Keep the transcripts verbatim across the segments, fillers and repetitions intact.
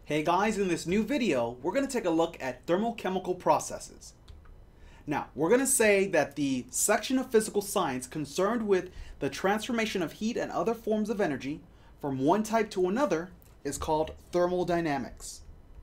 Hey guys, in this new video, we're going to take a look at thermochemical processes. Now, we're going to say that the section of physical science concerned with the transformation of heat and other forms of energy from one type to another is called thermodynamics.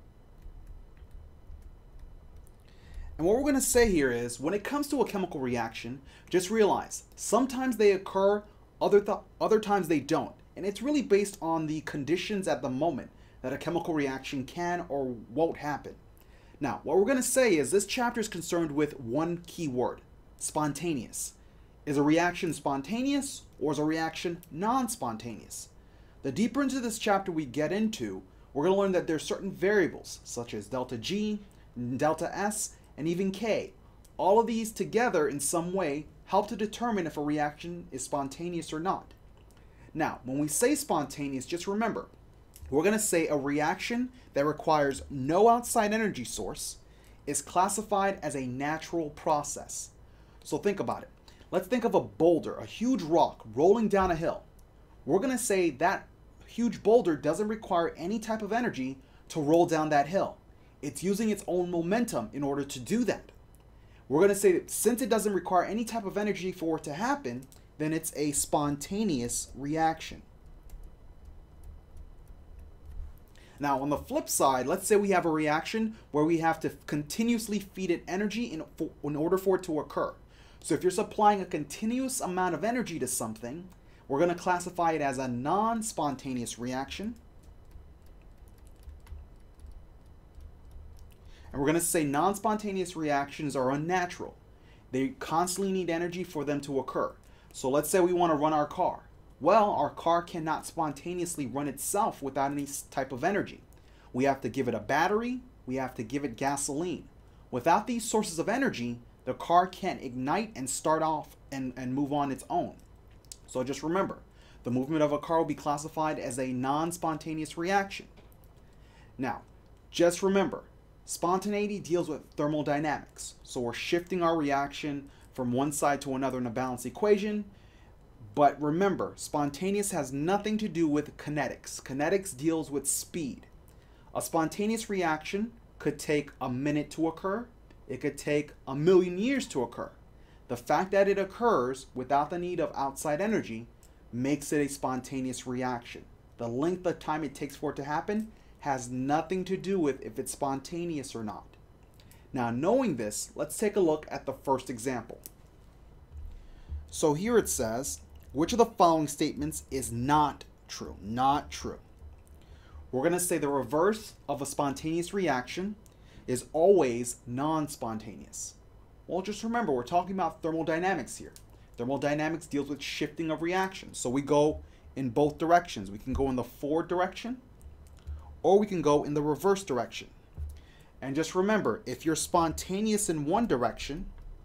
And what we're going to say here is, when it comes to a chemical reaction, just realize sometimes they occur, other, th other times they don't. And it's really based on the conditions at the moment that a chemical reaction can or won't happen. Now, what we're going to say is this chapter is concerned with one key word: spontaneous. Is a reaction spontaneous or is a reaction non-spontaneous? The deeper into this chapter we get into, we're going to learn that there's certain variables such as delta G, delta S, and even K. All of these together in some way help to determine if a reaction is spontaneous or not. Now, when we say spontaneous, just remember, we're going to say a reaction that requires no outside energy source is classified as a natural process. So think about it. Let's think of a boulder, a huge rock rolling down a hill. We're going to say that huge boulder doesn't require any type of energy to roll down that hill. It's using its own momentum in order to do that. We're going to say that since it doesn't require any type of energy for it to happen, then it's a spontaneous reaction. Now, on the flip side, let's say we have a reaction where we have to continuously feed it energy in, for, in order for it to occur. So if you're supplying a continuous amount of energy to something, we're going to classify it as a non-spontaneous reaction. And we're going to say non-spontaneous reactions are unnatural. They constantly need energy for them to occur. So let's say we want to run our car. Well, our car cannot spontaneously run itself without any type of energy. We have to give it a battery, we have to give it gasoline. Without these sources of energy, the car can't ignite and start off and, and move on its own. So just remember, the movement of a car will be classified as a non-spontaneous reaction. Now, just remember, spontaneity deals with thermodynamics. So we're shifting our reaction from one side to another in a balanced equation. But remember, spontaneous has nothing to do with kinetics. Kinetics deals with speed. A spontaneous reaction could take a minute to occur. It could take a million years to occur. The fact that it occurs without the need of outside energy makes it a spontaneous reaction. The length of time it takes for it to happen has nothing to do with if it's spontaneous or not. Now, knowing this, let's take a look at the first example. So here it says, which of the following statements is not true? Not true. We're going to say the reverse of a spontaneous reaction is always non-spontaneous. Well, just remember, we're talking about thermodynamics here. Thermodynamics deals with shifting of reactions. So we go in both directions. We can go in the forward direction, or we can go in the reverse direction. And just remember, if you're spontaneous in one direction,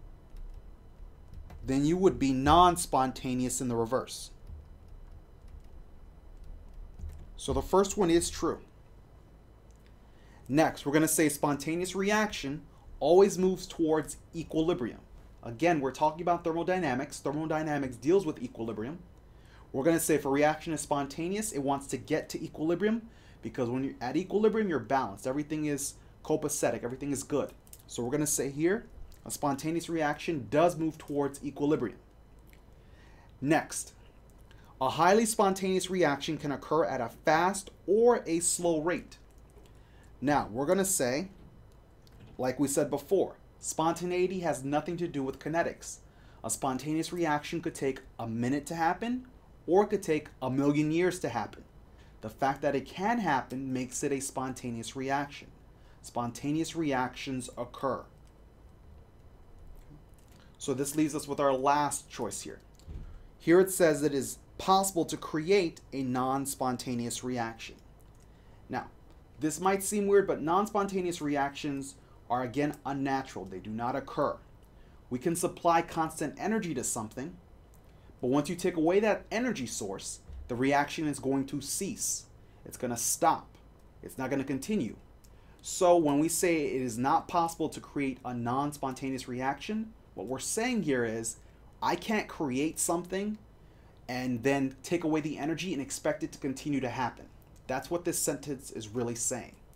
then you would be non-spontaneous in the reverse. So the first one is true. Next, we're going to say spontaneous reaction always moves towards equilibrium. Again, we're talking about thermodynamics. Thermodynamics deals with equilibrium. We're going to say if a reaction is spontaneous, it wants to get to equilibrium, because when you're at equilibrium, you're balanced. Everything is copacetic. Everything is good. So we're going to say here, a spontaneous reaction does move towards equilibrium. Next, a highly spontaneous reaction can occur at a fast or a slow rate. Now, we're going to say, like we said before, spontaneity has nothing to do with kinetics. A spontaneous reaction could take a minute to happen, or it could take a million years to happen. The fact that it can happen makes it a spontaneous reaction. Spontaneous reactions occur. So this leaves us with our last choice here. Here it says it is possible to create a non-spontaneous reaction. Now, this might seem weird, but non-spontaneous reactions are again unnatural. They do not occur. We can supply constant energy to something, but once you take away that energy source, the reaction is going to cease. It's going to stop. It's not going to continue. So when we say it is not possible to create a non-spontaneous reaction, what we're saying here is, I can't create something and then take away the energy and expect it to continue to happen. That's what this sentence is really saying.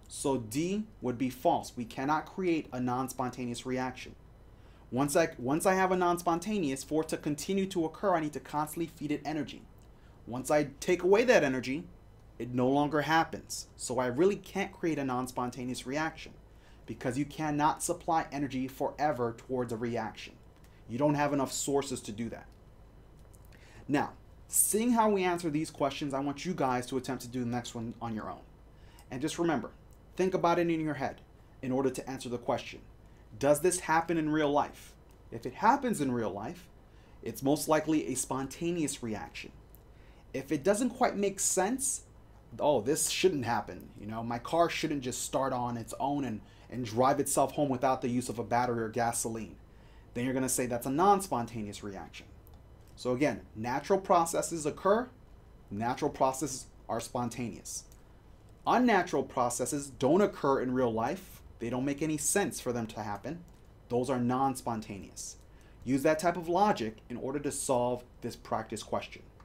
So D would be false. We cannot create a non-spontaneous reaction. Once I, once I have a non-spontaneous, for it to continue to occur, I need to constantly feed it energy. Once I take away that energy, it no longer happens. So I really can't create a non-spontaneous reaction because you cannot supply energy forever towards a reaction. You don't have enough sources to do that. Now, seeing how we answer these questions, I want you guys to attempt to do the next one on your own. And just remember, think about it in your head in order to answer the question. Does this happen in real life? If it happens in real life, it's most likely a spontaneous reaction. If it doesn't quite make sense, oh, this shouldn't happen. You know, my car shouldn't just start on its own and, and drive itself home without the use of a battery or gasoline. Then you're going to say that's a non-spontaneous reaction. So again, natural processes occur, natural processes are spontaneous. Unnatural processes don't occur in real life. They don't make any sense for them to happen. Those are non-spontaneous. Use that type of logic in order to solve this practice question.